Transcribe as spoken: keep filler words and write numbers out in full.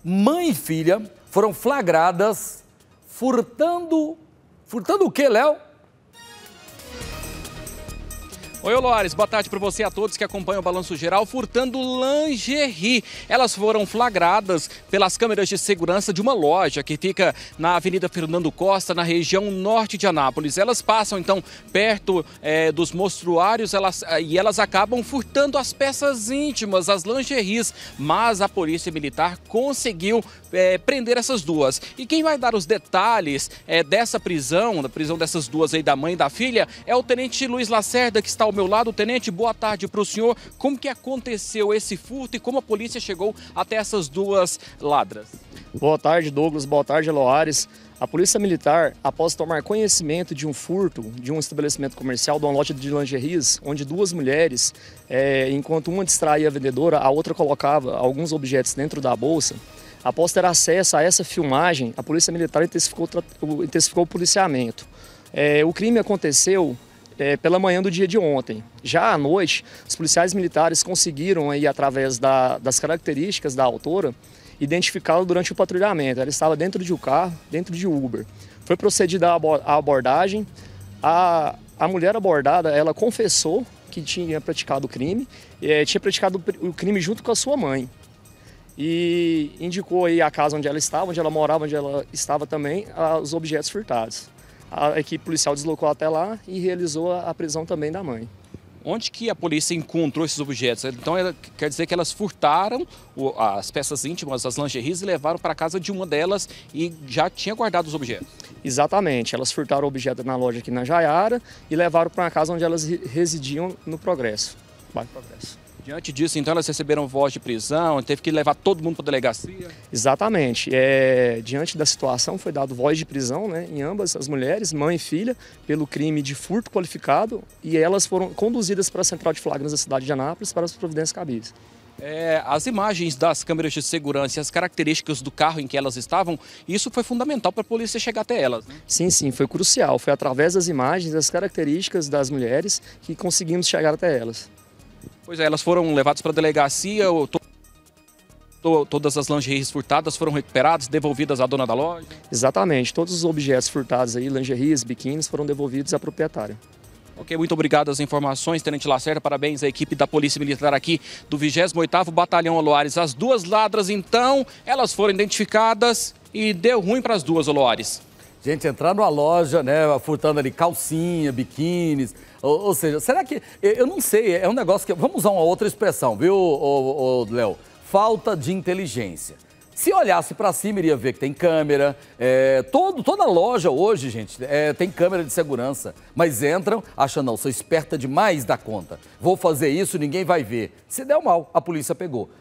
Mãe e filha foram flagradas furtando... Furtando o quê, Léo? Oi, Loares, boa tarde para você e a todos que acompanham o Balanço Geral. Furtando lingerie. Elas foram flagradas pelas câmeras de segurança de uma loja que fica na Avenida Fernando Costa, na região norte de Anápolis. Elas passam, então, perto é, dos mostruários elas, e elas acabam furtando as peças íntimas, as lingeries. Mas a Polícia Militar conseguiu é, prender essas duas. E quem vai dar os detalhes é, dessa prisão, da prisão dessas duas aí, da mãe e da filha, é o Tenente Luiz Lacerda, que está ao meu lado. Tenente, boa tarde para o senhor. Como que aconteceu esse furto e como a polícia chegou até essas duas ladras? Boa tarde, Douglas. Boa tarde, Loares. A Polícia Militar, após tomar conhecimento de um furto de um estabelecimento comercial, de uma loja de lingeries, onde duas mulheres, é, enquanto uma distraía a vendedora, a outra colocava alguns objetos dentro da bolsa. Após ter acesso a essa filmagem, a Polícia Militar intensificou, intensificou o policiamento. É, o crime aconteceu É, pela manhã do dia de ontem. Já à noite, os policiais militares conseguiram, aí, através da, das características da autora, identificá-la durante o patrulhamento. Ela estava dentro de um carro, dentro de Uber. Foi procedida a abordagem. A, a mulher abordada, ela confessou que tinha praticado o crime, é, tinha praticado o crime junto com a sua mãe. E indicou aí a casa onde ela estava, onde ela morava, onde ela estava também, os objetos furtados. A equipe policial deslocou até lá e realizou a prisão também da mãe. Onde que a polícia encontrou esses objetos? Então, ela, quer dizer que elas furtaram as peças íntimas, as lingeries, e levaram para a casa de uma delas e já tinha guardado os objetos? Exatamente. Elas furtaram o objeto na loja aqui na Jaiara e levaram para a casa onde elas residiam no Progresso, bairro Progresso. Diante disso, então, elas receberam voz de prisão, teve que levar todo mundo para a delegacia? Exatamente. É, diante da situação, foi dado voz de prisão, né, em ambas as mulheres, mãe e filha, pelo crime de furto qualificado, e elas foram conduzidas para a central de flagrantes da cidade de Anápolis para as providências cabíveis. É, as imagens das câmeras de segurança e as características do carro em que elas estavam, isso foi fundamental para a polícia chegar até elas, né? Sim, sim, foi crucial. Foi através das imagens, das características das mulheres que conseguimos chegar até elas. Pois é, elas foram levadas para a delegacia, to, to, todas as lingeries furtadas foram recuperadas, devolvidas à dona da loja? Exatamente, todos os objetos furtados aí, lingeries, biquínis, foram devolvidos à proprietária. Ok, muito obrigado às informações, Tenente Lacerda, parabéns à equipe da Polícia Militar aqui do vigésimo oitavo Batalhão Loares. As duas ladras, então, elas foram identificadas e deu ruim para as duas, Loares. Gente, entrar numa loja, né, furtando ali calcinha, biquínis, ou, ou seja, será que... Eu não sei, é um negócio que... Vamos usar uma outra expressão, viu, ô, ô, Léo? Falta de inteligência. Se olhasse para cima, iria ver que tem câmera. É, todo, toda loja hoje, gente, é, tem câmera de segurança. Mas entram, acham, não, sou esperta demais da conta. Vou fazer isso, ninguém vai ver. Se der mal, a polícia pegou.